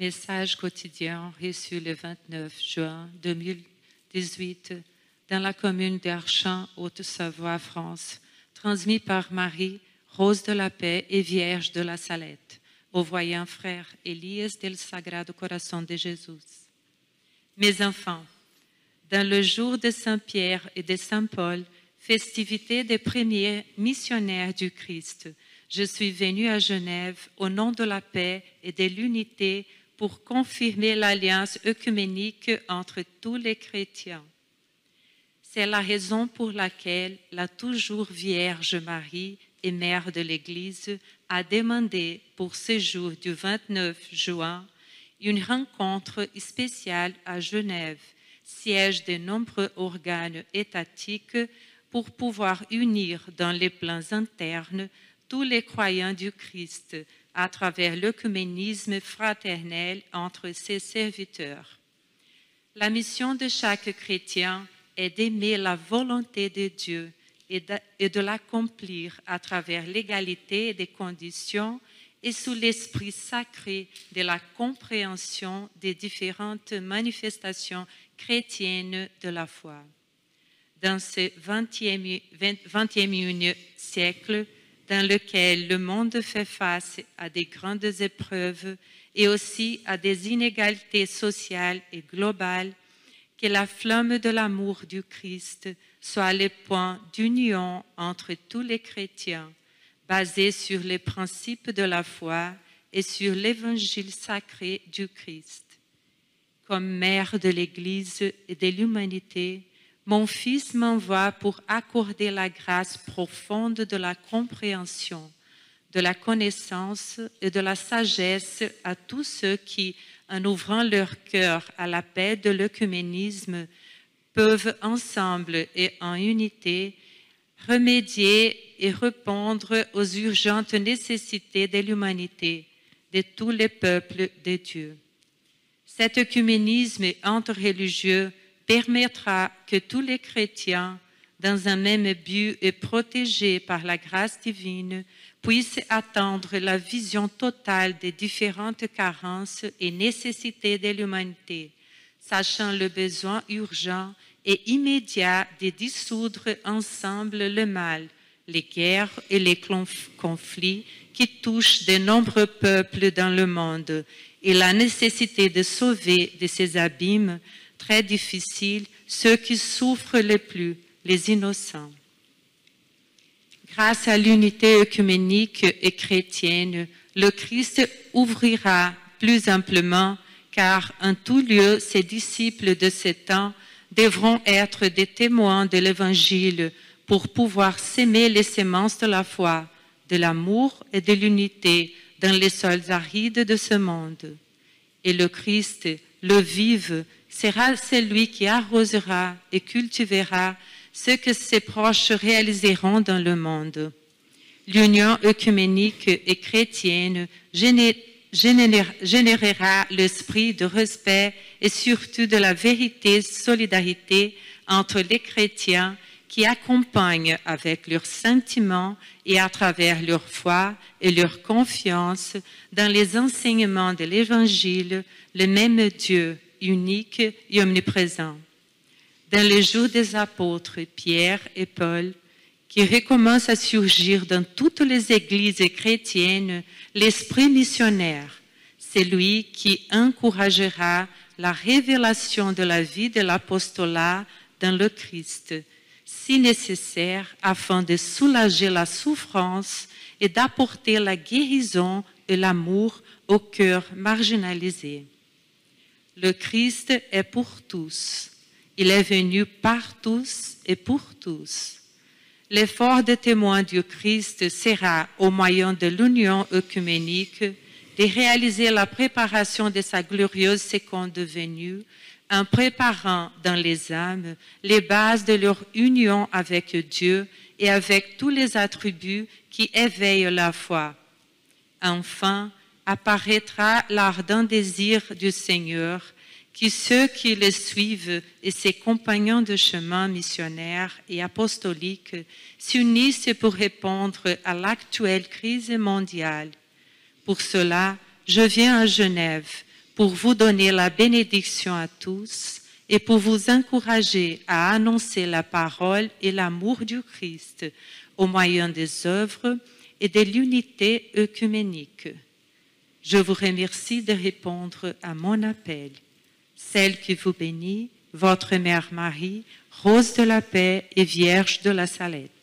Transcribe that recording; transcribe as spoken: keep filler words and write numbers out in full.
Message quotidien reçu le vingt-neuf juin deux mille dix-huit dans la commune d'Archamps, Haute-Savoie, France, transmis par Marie, Rose de la Paix et Vierge de la Salette, au voyant frère Elias del Sagrado Corazón de Jésus. Mes enfants, dans le jour de Saint-Pierre et de Saint-Paul, festivité des premiers missionnaires du Christ, je suis venu à Genève au nom de la paix et de l'unité pour confirmer l'alliance œcuménique entre tous les chrétiens. C'est la raison pour laquelle la toujours Vierge Marie et Mère de l'Église a demandé pour ce jour du vingt-neuf juin une rencontre spéciale à Genève, siège de nombreux organes étatiques, pour pouvoir unir dans les plans internes tous les croyants du Christ à travers l'œcuménisme fraternel entre ses serviteurs. La mission de chaque chrétien est d'aimer la volonté de Dieu et de, et de l'accomplir à travers l'égalité des conditions et sous l'esprit sacré de la compréhension des différentes manifestations chrétiennes de la foi. Dans ce vingtième et unième siècle, dans lequel le monde fait face à des grandes épreuves et aussi à des inégalités sociales et globales, que la flamme de l'amour du Christ soit le point d'union entre tous les chrétiens, basé sur les principes de la foi et sur l'évangile sacré du Christ. Comme mère de l'Église et de l'humanité, mon Fils m'envoie pour accorder la grâce profonde de la compréhension, de la connaissance et de la sagesse à tous ceux qui, en ouvrant leur cœur à la paix de l'œcuménisme, peuvent ensemble et en unité remédier et répondre aux urgentes nécessités de l'humanité, de tous les peuples de Dieu. Cet œcuménisme interreligieux permettra que tous les chrétiens, dans un même but et protégés par la grâce divine, puissent atteindre la vision totale des différentes carences et nécessités de l'humanité, sachant le besoin urgent et immédiat de dissoudre ensemble le mal, les guerres et les conflits qui touchent de nombreux peuples dans le monde, et la nécessité de sauver de ces abîmes très difficiles ceux qui souffrent le plus, les innocents. Grâce à l'unité œcuménique et chrétienne, le Christ ouvrira plus amplement, car en tout lieu, ses disciples de ce temps devront être des témoins de l'Évangile pour pouvoir s'aimer les semences de la foi, de l'amour et de l'unité dans les sols arides de ce monde. Et le Christ, le vive, sera celui qui arrosera et cultivera ce que ses proches réaliseront dans le monde. L'union œcuménique et chrétienne générera l'esprit de respect et surtout de la vérité et solidarité entre les chrétiens qui accompagnent avec leurs sentiments et à travers leur foi et leur confiance dans les enseignements de l'Évangile le même Dieu unique et omniprésent. Dans les jours des apôtres Pierre et Paul, qui recommence à surgir dans toutes les églises chrétiennes, l'esprit missionnaire, c'est lui qui encouragera la révélation de la vie de l'apostolat dans le Christ, si nécessaire afin de soulager la souffrance et d'apporter la guérison et l'amour aux cœurs marginalisés. Le Christ est pour tous. Il est venu par tous et pour tous. L'effort de témoin du Christ sera, au moyen de l'union œcuménique, de réaliser la préparation de sa glorieuse seconde venue en préparant dans les âmes les bases de leur union avec Dieu et avec tous les attributs qui éveillent la foi. Enfin, apparaîtra l'ardent désir du Seigneur, que ceux qui le suivent et ses compagnons de chemin missionnaire et apostolique s'unissent pour répondre à l'actuelle crise mondiale. Pour cela, je viens à Genève pour vous donner la bénédiction à tous et pour vous encourager à annoncer la parole et l'amour du Christ au moyen des œuvres et de l'unité œcuménique. Je vous remercie de répondre à mon appel. Celle qui vous bénit, votre Mère Marie, Rose de la Paix et Vierge de la Salette.